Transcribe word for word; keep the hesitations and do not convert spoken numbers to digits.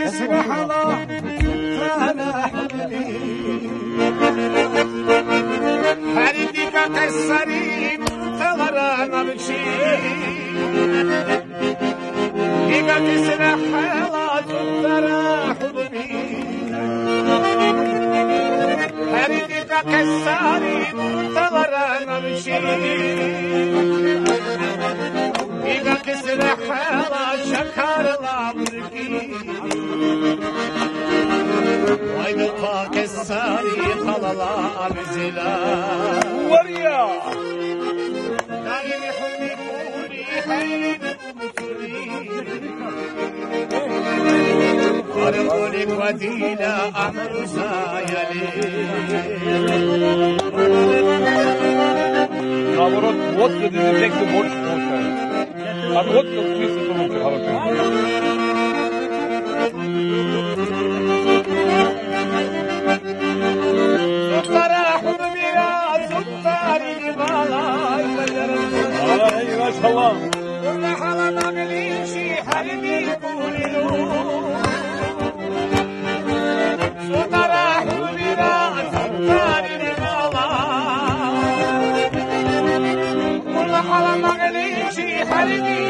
تسرح الله أنا حبيبي حريدك كسرين تغرى نبشي إيقا تسرح الله تغرى حبيبي حريدك كسرين تغرى نبشي إيقا تسرح الله شكر الله بركي وين الطاق الساري خللا أبزلا وريا دايم حبي كوني حين أرغلك ودينا أمر زايلي Наоборот, водка дезинфекцию больше получается. От водки чисто лучше хорошо. Ай, машаллах. حرمي